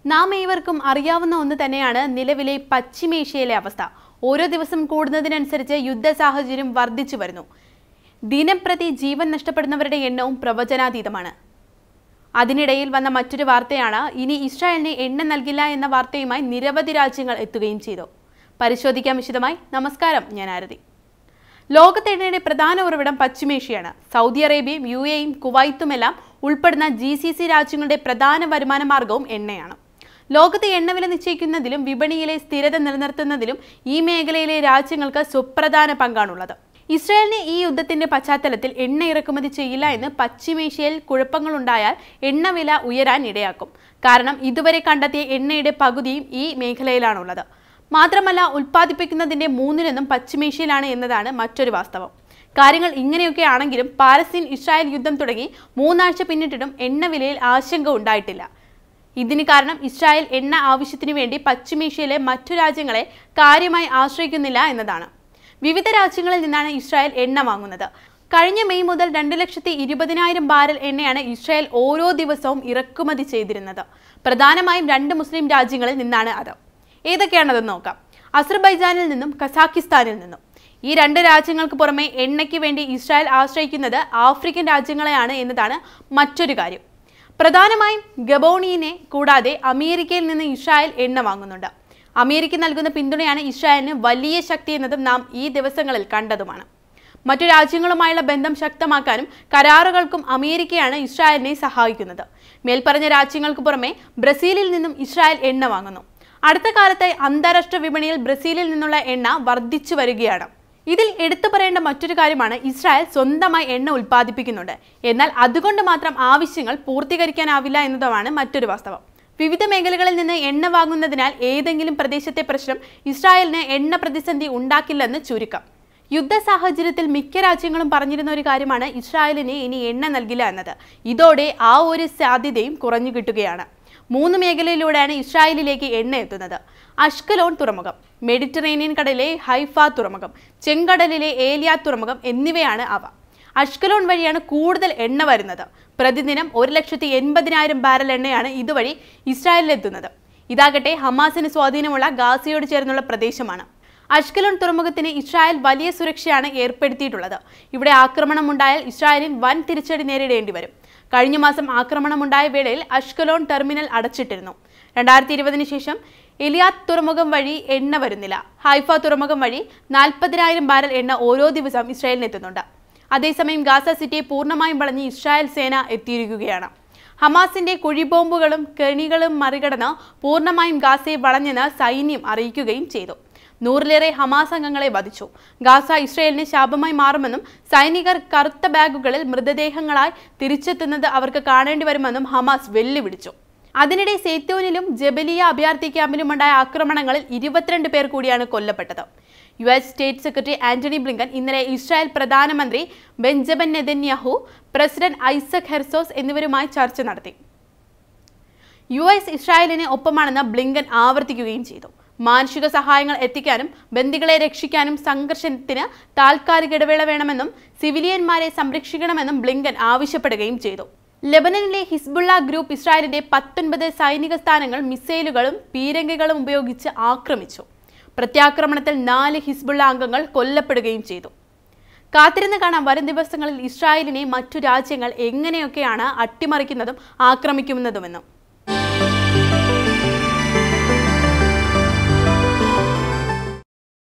നാം ഏവർക്കും അറിയാവുന്ന ഒന്ന് തന്നെയാണ് നിലവിലെ പശ്ചിമേഷ്യയിലെ അവസ്ഥ. ഓരോ ദിവസം കൂടുന്നതിനനുസരിച്ച് യുദ്ധ സാഹചര്യം വർദ്ധിച്ചു വരുന്നു. ദിനംപ്രതി ജീവൻ നഷ്ടപ്പെടുന്നവരുടെ എണ്ണവും പ്രവചനാതീതമാണ്. അതിനിടയിൽ വന്ന മറ്റൊരു വാർത്തയാണ് ഇനി ഇസ്രായേലിന് എണ്ണ നൽകില്ല എന്ന വാർത്തയുമായി നിരവധി രാജ്യങ്ങൾ എത്തുകയും ചെയ്തു. പരിശോധിക്കാം വിശദമായി. നമസ്കാരം, ഞാൻ ആരതി. ലോകത്തെ എണ്ണയുടെ പ്രധാന ഉറവിടം പശ്ചിമേഷ്യയാണ്. സൗദി അറേബ്യയും UAEയും കുവൈത്തുമെല്ലാം ഉൾപ്പെടുന്ന GCC രാജ്യങ്ങളുടെ പ്രധാന വരുമാന മാർഗവും എണ്ണയാണ്. ലോകത്തെ എണ്ണവില നിശ്ചയിക്കുന്നതിലും വിപണിയിലെ സ്ഥിരത നിലനിർത്തുന്നതിലും ഈ മേഖലയിലെ രാജ്യങ്ങൾക്ക് സുപ്രധാന പങ്കാണുള്ളത്. ഇസ്രായേലിന് ഈ യുദ്ധത്തിന്റെ പശ്ചാത്തലത്തിൽ എണ്ണ ഇറക്കുമതി ചെയ്യില്ല എന്ന് പശ്ചിമേഷ്യയിൽ കുഴപ്പങ്ങളുണ്ടായാൽ എണ്ണവില ഉയരാൻ ഇടയാക്കും. കാരണം ഇതുവരെ കണ്ടെത്തിയ എണ്ണയുടെ പകുതിയും ഈ മേഖലയിലാണുള്ളത്. മാത്രമല്ല, ഉൽപ്പാദിപ്പിക്കുന്നതിന്റെ 3/4 പശ്ചിമേഷ്യയിലാണ് എന്നതാണ് മറ്റൊരു വാസ്തവം. കാര്യങ്ങൾ ഇങ്ങനെയൊക്കെ ആണെങ്കിലും പാലസ്തീൻ ഇസ്രായേൽ യുദ്ധം തുടങ്ങി 3 ആഴ്ച പിന്നിട്ടിട്ടും എണ്ണവിലയിൽ ആശങ്ക ഉണ്ടായിട്ടില്ല. ഇതിന് കാരണം ഇസ്രായേൽ എണ്ണ ആവശ്യത്തിനു വേണ്ടി പശ്ചിമേഷ്യയിലെ മറ്റു രാജ്യങ്ങളെ കാര്യമായി ആശ്രയിക്കുന്നില്ല എന്നതാണ്. വിവിധ രാജ്യങ്ങളിൽ നിന്നാണ് ഇസ്രായേൽ എണ്ണ വാങ്ങുന്നത്. കഴിഞ്ഞ മെയ് മുതൽ 2,20,000 ബാരൽ എണ്ണയാണ് ഇസ്രായേൽ ഓരോ ദിവസവും ഇറക്കുമതി ചെയ്തിരുന്നത്. പ്രധാനമായും 2 മുസ്ലിം രാജ്യങ്ങളിൽ നിന്നാണ് അത്. ഏതൊക്കെയാണതെന്ന് നോക്കാം. അസർബൈജാനിൽ നിന്നും കസാക്കിസ്ഥാനിൽ നിന്നും. ഈ 2 രാജ്യങ്ങൾക്ക് പുറമെ എണ്ണയ്ക്ക് വേണ്ടി ഇസ്രായേൽ ആശ്രയിക്കുന്നത് ആഫ്രിക്കൻ രാജ്യങ്ങളെയാണ് എന്നതാണ് മറ്റൊരു കാര്യം. പ്രധാനമായും ഗബോണിനെ കൂടാതെ അമേരിക്കയിൽ നിന്ന് ഇസ്രായേൽ എണ്ണ വാങ്ങുന്നുണ്ട്. അമേരിക്ക നൽകുന്ന പിന്തുണയാണ് ഇസ്രായേലിന് വലിയ ശക്തി എന്നതും നാം ഈ ദിവസങ്ങളിൽ കണ്ടതുമാണ്. മറ്റു രാജ്യങ്ങളുമായുള്ള ബന്ധം ശക്തമാക്കാനും കരാറുകൾക്കും അമേരിക്കയാണ് ഇസ്രായേലിനെ സഹായിക്കുന്നത്. മേൽപ്പറഞ്ഞ രാജ്യങ്ങൾക്ക് പുറമെ ബ്രസീലിൽ നിന്നും ഇസ്രായേൽ എണ്ണ വാങ്ങുന്നു. അടുത്ത കാലത്തായി അന്താരാഷ്ട്ര വിപണിയിൽ ബ്രസീലിൽ നിന്നുള്ള എണ്ണ വർദ്ധിച്ചു വരികയാണ്. ഇതിൽ എടുത്തു പറയേണ്ട മറ്റൊരു കാര്യമാണ് ഇസ്രായേൽ സ്വന്തമായി എണ്ണ ഉൽപ്പാദിപ്പിക്കുന്നുണ്ട്. എന്നാൽ അതുകൊണ്ട് മാത്രം ആവശ്യങ്ങൾ പൂർത്തീകരിക്കാനാവില്ല എന്നതുമാണ് മറ്റൊരു വാസ്തവം. വിവിധ മേഖലകളിൽ നിന്ന് എണ്ണ വാങ്ങുന്നതിനാൽ ഏതെങ്കിലും പ്രദേശത്തെ പ്രശ്നം ഇസ്രായേലിന് എണ്ണ പ്രതിസന്ധി ഉണ്ടാക്കില്ലെന്ന് ചുരുക്കം. യുദ്ധ സാഹചര്യത്തിൽ മിക്ക രാജ്യങ്ങളും പറഞ്ഞിരുന്ന ഒരു കാര്യമാണ് ഇസ്രായേലിന് ഇനി എണ്ണ നൽകില്ല എന്നത്. ഇതോടെ ആ ഒരു സാധ്യതയും കുറഞ്ഞു കിട്ടുകയാണ്. 3 മേഖലയിലൂടെയാണ് ഇസ്രായേലിലേക്ക് എണ്ണ എത്തുന്നത്. അഷ്കലോൺ തുറമുഖം, മെഡിറ്ററേനിയൻ കടലിലെ ഹൈഫ തുറമുഖം, ചെങ്കടലിലെ ഏലിയാത്ത് തുറമുഖം എന്നിവയാണ് അവ. അഷ്കലോൺ വഴിയാണ് കൂടുതൽ എണ്ണ വരുന്നത്. പ്രതിദിനം 1,80,000 ബാരൽ എണ്ണയാണ് ഇതുവഴി ഇസ്രായേലിലെത്തുന്നത്. ഇതാകട്ടെ ഹമാസിന് സ്വാധീനമുള്ള ഗാസയോട് ചേർന്നുള്ള പ്രദേശമാണ്. അഷ്കലോൺ തുറമുഖത്തിന് ഇസ്രായേൽ വലിയ സുരക്ഷയാണ് ഏർപ്പെടുത്തിയിട്ടുള്ളത്. ഇവിടെ ആക്രമണമുണ്ടായാൽ ഇസ്രായേലിന് വൻ തിരിച്ചടി നേരിടേണ്ടി വരും. കഴിഞ്ഞ മാസം ആക്രമണമുണ്ടായ വേളയിൽ അഷ്കലോൺ ടെർമിനൽ അടച്ചിട്ടിരുന്നു. 2020 ശേഷം എലിയാത്ത് തുറമുഖം വഴി എണ്ണ വരുന്നില്ല. ഹൈഫ തുറമുഖം വഴി 40,000 ബാരൽ എണ്ണ ഓരോ ദിവസവും ഇസ്രായേലിന് എത്തുന്നുണ്ട്. അതേസമയം ഗാസ സിറ്റിയെ പൂർണ്ണമായും വളഞ്ഞ് ഇസ്രായേൽ സേന എത്തിയിരിക്കുകയാണ്. ഹമാസിന്റെ കുഴിബോംബുകളും കെണികളും മറികടന്ന് പൂർണ്ണമായും ഗാസയെ വളഞ്ഞെന്ന് സൈന്യം അറിയിക്കുകയും ചെയ്തു. 100-ലേറെ ഹമാസ് അംഗങ്ങളെ വധിച്ചു. ഗാസ ഇസ്രായേലിന് ശാപമായി മാറുമെന്നും സൈനികർ കറുത്ത ബാഗുകളിൽ മൃതദേഹങ്ങളായി തിരിച്ചെത്തുന്നത് അവർക്ക് കാണേണ്ടി വരുമെന്നും ഹമാസ് വെല്ലുവിളിച്ചു. അതിനിടെ സേത്തോനിലും ജബലിയ അഭയാർത്ഥി ക്യാമ്പിലുമുണ്ടായ ആക്രമണങ്ങളിൽ 22 പേർ കൂടിയാണ് കൊല്ലപ്പെട്ടത്. US state secretary Antony Blinken ഇന്നലെ ഇസ്രായേൽ പ്രധാനമന്ത്രി Benjamin Netanyahu, president Isaac Herzog എന്നിവരുമായി ചർച്ച നടത്തി. US ഇസ്രായേലിന് ഒപ്പമാണെന്ന് ബ്ലിങ്കൻ ആവർത്തിക്കുകയും ചെയ്തു. മാനുഷിക സഹായങ്ങൾ എത്തിക്കാനും ബന്ദികളെ രക്ഷിക്കാനും സംഘർഷത്തിന് താൽക്കാലിക ഇടവേള വേണമെന്നും സിവിലിയന്മാരെ സംരക്ഷിക്കണമെന്നും ബ്ലിങ്കൻ ആവശ്യപ്പെടുകയും ചെയ്തു. ലെബനനിലെ ഹിസ്ബുള്ള ഗ്രൂപ്പ് ഇസ്രായേലിന്റെ 19 സൈനിക സ്ഥാനങ്ങൾ മിസൈലുകളും പീരങ്കികളും ഉപയോഗിച്ച് ആക്രമിച്ചു. പ്രത്യാക്രമണത്തിൽ 4 ഹിസ്ബുള്ള അംഗങ്ങൾ കൊല്ലപ്പെടുകയും ചെയ്തു. കാത്തിരുന്ന് കാണാം വരും ദിവസങ്ങളിൽ ഇസ്രായേലിനെ മറ്റു രാജ്യങ്ങൾ എങ്ങനെയൊക്കെയാണ് അട്ടിമറിക്കുന്നതും ആക്രമിക്കുന്നതുമെന്നും.